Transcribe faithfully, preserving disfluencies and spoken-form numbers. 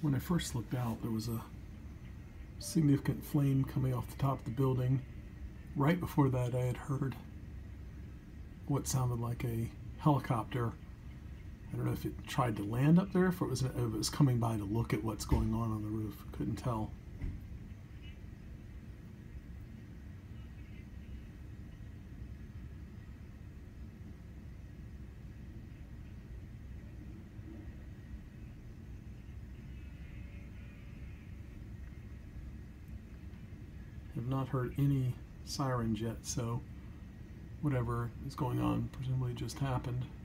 When I first looked out, there was a significant flame coming off the top of the building. Right before that, I had heard what sounded like a helicopter. I don't know if it tried to land up there, if it was, if it was coming by to look at what's going on on the roof. Couldn't tell. Have not heard any sirens yet, so whatever is going on presumably just happened.